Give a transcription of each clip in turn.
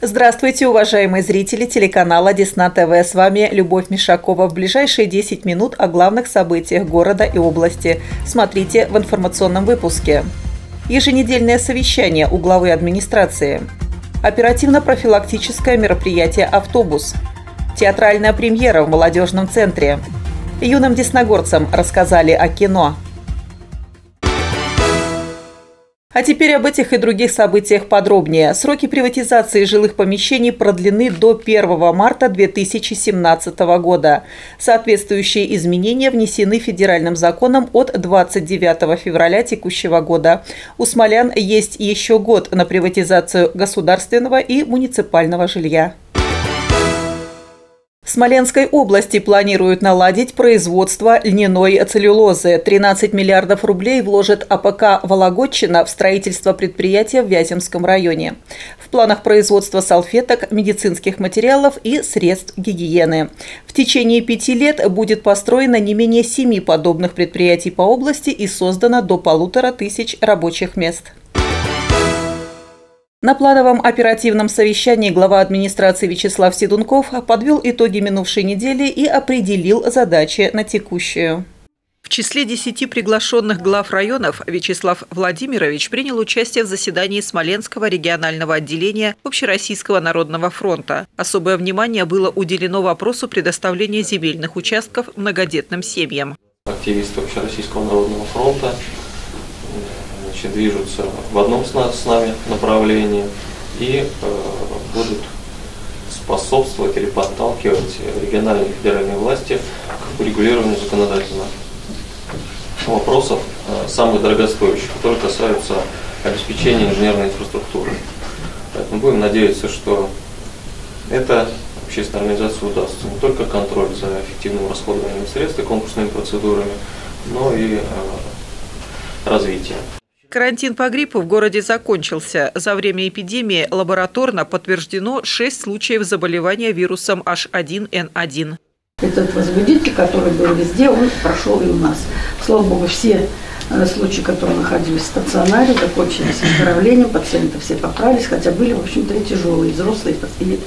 Здравствуйте, уважаемые зрители телеканала Десна ТВ. С вами Любовь Мишакова. В ближайшие 10 минут о главных событиях города и области. Смотрите в информационном выпуске. Еженедельное совещание у главы администрации. Оперативно-профилактическое мероприятие «Автобус». Театральная премьера в молодежном центре. Юным десногорцам рассказали о кино. А теперь об этих и других событиях подробнее. Сроки приватизации жилых помещений продлены до 1 марта 2017 года. Соответствующие изменения внесены федеральным законом от 29 февраля текущего года. У смолян есть еще год на приватизацию государственного и муниципального жилья. В Смоленской области планируют наладить производство льняной целлюлозы. 13 миллиардов рублей вложит АПК «Вологодчина» в строительство предприятия в Вяземском районе. В планах производства салфеток, медицинских материалов и средств гигиены. В течение 5 лет будет построено не менее 7 подобных предприятий по области и создано до 1500 рабочих мест. На плановом оперативном совещании глава администрации Вячеслав Седунков подвел итоги минувшей недели и определил задачи на текущую. В числе 10 приглашенных глав районов Вячеслав Владимирович принял участие в заседании Смоленского регионального отделения Общероссийского народного фронта. Особое внимание было уделено вопросу предоставления земельных участков многодетным семьям. Активисты Общероссийского народного фронта движутся в одном с нами направлении и будут способствовать или подталкивать региональные и федеральные власти к урегулированию законодательных вопросов, самых дорогостоящих, которые касаются обеспечения инженерной инфраструктуры. Поэтому будем надеяться, что эта общественная организация удастся не только контроль за эффективным расходованием средств и конкурсными процедурами, но и развитие. Карантин по гриппу в городе закончился. За время эпидемии лабораторно подтверждено 6 случаев заболевания вирусом H1N1. Этот возбудитель, который был везде, он прошел и у нас. Слава богу, все случаи, которые находились в стационаре, закончились выздоровлением, пациенты все поправились, хотя были, в общем-то, и тяжелые, взрослые и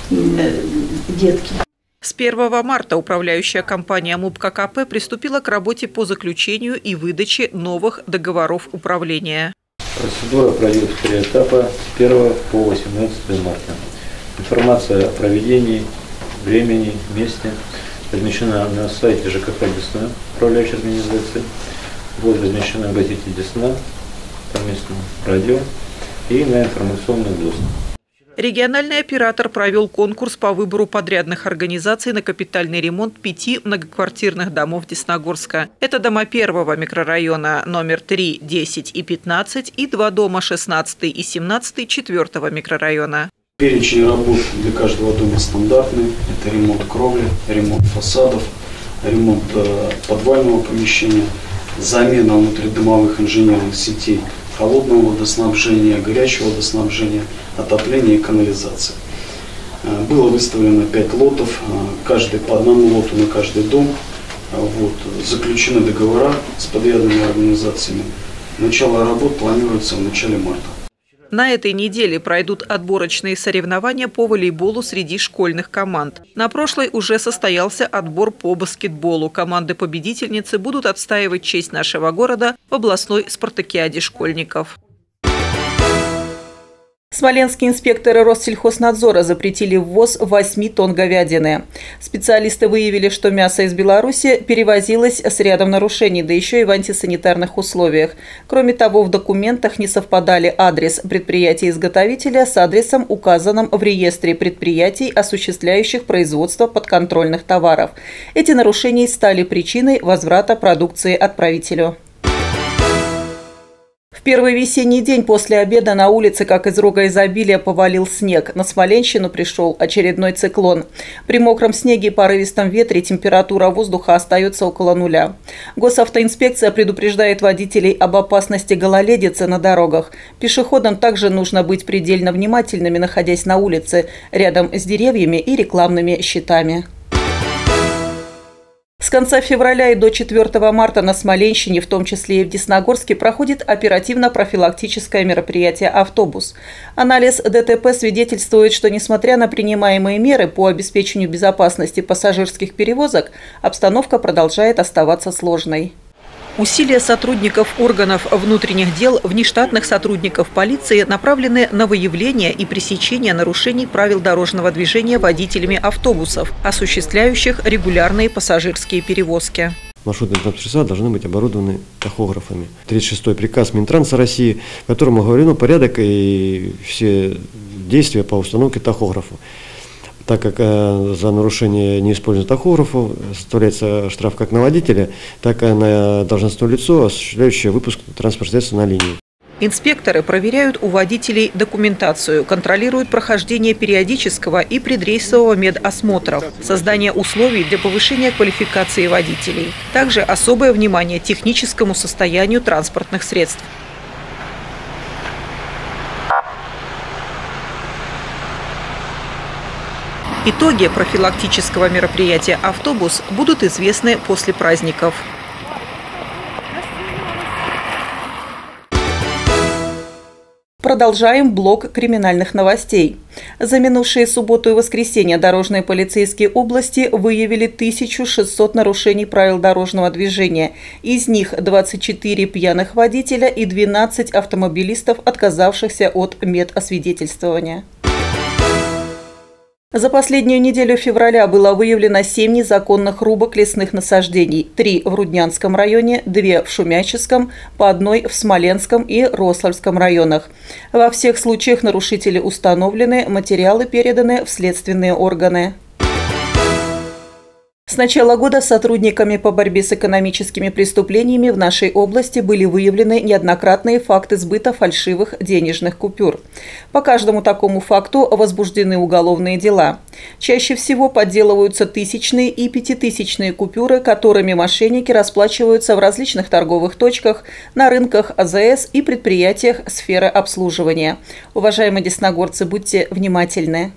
детки. С 1 марта управляющая компания МУП ККП приступила к работе по заключению и выдаче новых договоров управления. Процедура пройдет в 3 этапа с 1 по 18 марта. Информация о проведении, времени, месте размещена на сайте ЖКХ Десна, управляющей организации. Будет размещена в газете Десна, по местному радио и на информационный доступ. Региональный оператор провел конкурс по выбору подрядных организаций на капитальный ремонт 5 многоквартирных домов Десногорска. Это дома 1-го микрорайона номер 3, 10 и 15 и 2 дома 16 и 17 4-го микрорайона. Перечень работ для каждого дома стандартный. Это ремонт кровли, ремонт фасадов, ремонт подвального помещения, замена внутридомовых инженерных сетей, холодного водоснабжения, горячего водоснабжения, отопления и канализации. Было выставлено 5 лотов, каждый по одному лоту на каждый дом. Заключены договора с подрядными организациями. Начало работ планируется в начале марта. На этой неделе пройдут отборочные соревнования по волейболу среди школьных команд. На прошлой уже состоялся отбор по баскетболу. Команды-победительницы будут отстаивать честь нашего города в областной спартакиаде школьников. Смоленские инспекторы Россельхознадзора запретили ввоз 8 тонн говядины. Специалисты выявили, что мясо из Беларуси перевозилось с рядом нарушений, да еще и в антисанитарных условиях. Кроме того, в документах не совпадали адрес предприятия-изготовителя с адресом, указанным в реестре предприятий, осуществляющих производство подконтрольных товаров. Эти нарушения стали причиной возврата продукции отправителю. В первый весенний день после обеда на улице, как из рога изобилия, повалил снег. На Смоленщину пришел очередной циклон. При мокром снеге и порывистом ветре температура воздуха остается около нуля. Госавтоинспекция предупреждает водителей об опасности гололедицы на дорогах. Пешеходам также нужно быть предельно внимательными, находясь на улице, рядом с деревьями и рекламными щитами. С конца февраля и до 4 марта на Смоленщине, в том числе и в Десногорске, проходит оперативно-профилактическое мероприятие «Автобус». Анализ ДТП свидетельствует, что, несмотря на принимаемые меры по обеспечению безопасности пассажирских перевозок, обстановка продолжает оставаться сложной. Усилия сотрудников органов внутренних дел, внештатных сотрудников полиции направлены на выявление и пресечение нарушений правил дорожного движения водителями автобусов, осуществляющих регулярные пассажирские перевозки. Маршрутные транспорта должны быть оборудованы тахографами. 36-й приказ Минтранса России, в котором оговорено порядок и все действия по установке тахографа. Так как за нарушение неиспользования тахографов составляется штраф как на водителя, так и на должностное лицо, осуществляющее выпуск транспортного средства на линии. Инспекторы проверяют у водителей документацию, контролируют прохождение периодического и предрейсового медосмотров, создание условий для повышения квалификации водителей. Также особое внимание техническому состоянию транспортных средств. Итоги профилактического мероприятия «Автобус» будут известны после праздников. Продолжаем блок криминальных новостей. За минувшие субботу и воскресенье дорожные полицейские области выявили 1600 нарушений правил дорожного движения. Из них 24 пьяных водителя и 12 автомобилистов, отказавшихся от медосвидетельствования. За последнюю неделю февраля было выявлено 7 незаконных рубок лесных насаждений, 3 в Руднянском районе, 2 в Шумяческом, по 1 в Смоленском и Рославльском районах. Во всех случаях нарушители установлены, материалы переданы в следственные органы. С начала года сотрудниками по борьбе с экономическими преступлениями в нашей области были выявлены неоднократные факты сбыта фальшивых денежных купюр. По каждому такому факту возбуждены уголовные дела. Чаще всего подделываются тысячные и пятитысячные купюры, которыми мошенники расплачиваются в различных торговых точках, на рынках АЗС и предприятиях сферы обслуживания. Уважаемые десногорцы, будьте внимательны.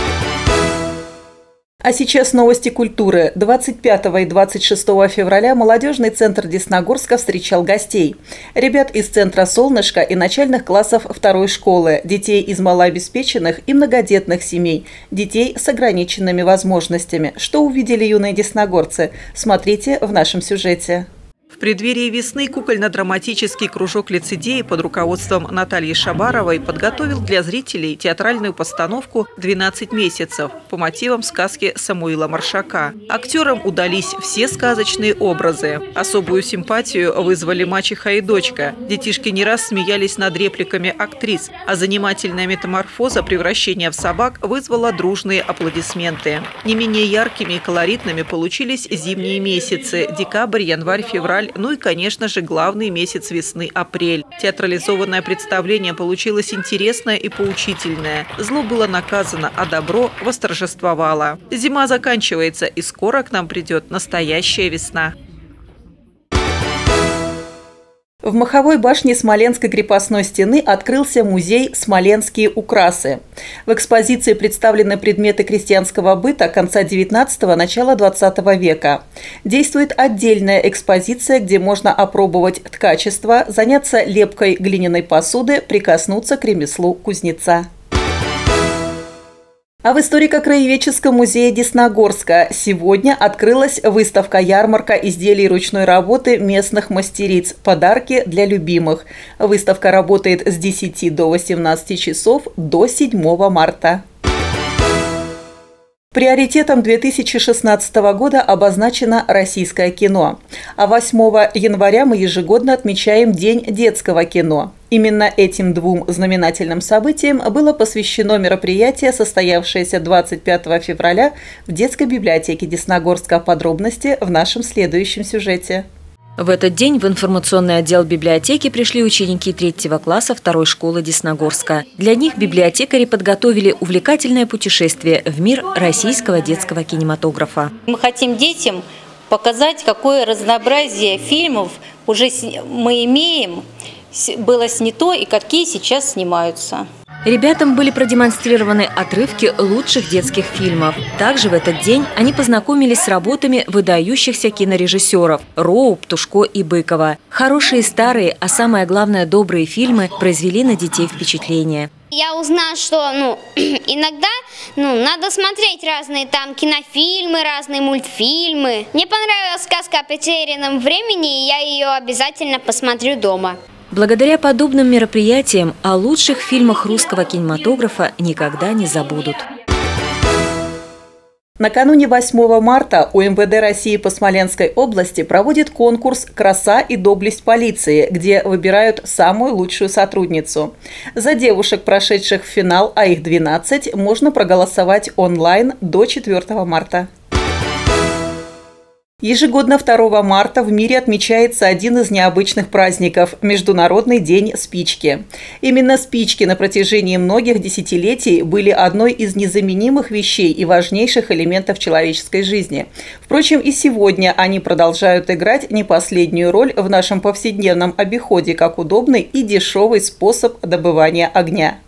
А сейчас новости культуры. 25 и 26 февраля молодежный центр Десногорска встречал гостей. Ребят из центра «Солнышко» и начальных классов 2-й школы, детей из малообеспеченных и многодетных семей, детей с ограниченными возможностями. Что увидели юные десногорцы? Смотрите в нашем сюжете. В преддверии весны кукольно-драматический кружок лицедеи под руководством Натальи Шабаровой подготовил для зрителей театральную постановку «12 месяцев» по мотивам сказки Самуила Маршака. Актерам удались все сказочные образы. Особую симпатию вызвали мачеха и дочка. Детишки не раз смеялись над репликами актрис, а занимательная метаморфоза превращения в собак вызвала дружные аплодисменты. Не менее яркими и колоритными получились зимние месяцы – декабрь, январь, февраль, ну и, конечно же, главный месяц весны – апрель. Театрализованное представление получилось интересное и поучительное. Зло было наказано, а добро восторжествовало. Зима заканчивается, и скоро к нам придет настоящая весна. В Маховой башне Смоленской крепостной стены открылся музей «Смоленские украсы». В экспозиции представлены предметы крестьянского быта конца XIX – начала XX века. Действует отдельная экспозиция, где можно опробовать ткачество, заняться лепкой глиняной посуды, прикоснуться к ремеслу кузнеца. А в историко-краеведческом музее Десногорска сегодня открылась выставка-ярмарка изделий ручной работы местных мастериц «Подарки для любимых». Выставка работает с 10 до 18 часов до 7 марта. Приоритетом 2016 года обозначено российское кино. А 8 января мы ежегодно отмечаем День детского кино. Именно этим двум знаменательным событиям было посвящено мероприятие, состоявшееся 25 февраля в детской библиотеке Десногорска. Подробности в нашем следующем сюжете. В этот день в информационный отдел библиотеки пришли ученики 3 класса 2-й школы Десногорска. Для них библиотекари подготовили увлекательное путешествие в мир российского детского кинематографа. Мы хотим детям показать, какое разнообразие фильмов уже мы имеем, было снято и какие сейчас снимаются. Ребятам были продемонстрированы отрывки лучших детских фильмов. Также в этот день они познакомились с работами выдающихся кинорежиссеров Роу, Птушко и Быкова. Хорошие старые, а самое главное добрые фильмы произвели на детей впечатление. Я узнала, что иногда надо смотреть разные там кинофильмы, разные мультфильмы. Мне понравилась сказка о потерянном времени, и я ее обязательно посмотрю дома. Благодаря подобным мероприятиям о лучших фильмах русского кинематографа никогда не забудут. Накануне 8 марта УМВД России по Смоленской области проводит конкурс «Краса и доблесть полиции», где выбирают самую лучшую сотрудницу. За девушек, прошедших в финал, а их 12, можно проголосовать онлайн до 4 марта. Ежегодно 2 марта в мире отмечается один из необычных праздников – Международный день спички. Именно спички на протяжении многих десятилетий были одной из незаменимых вещей и важнейших элементов человеческой жизни. Впрочем, и сегодня они продолжают играть не последнюю роль в нашем повседневном обиходе как удобный и дешевый способ добывания огня.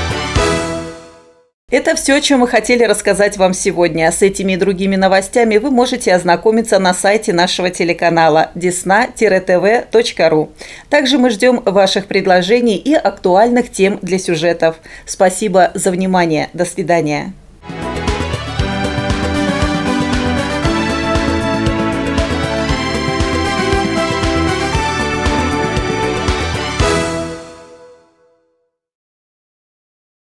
Это все, о чем мы хотели рассказать вам сегодня. С этими и другими новостями вы можете ознакомиться на сайте нашего телеканала desna-tv.ru. Также мы ждем ваших предложений и актуальных тем для сюжетов. Спасибо за внимание. До свидания.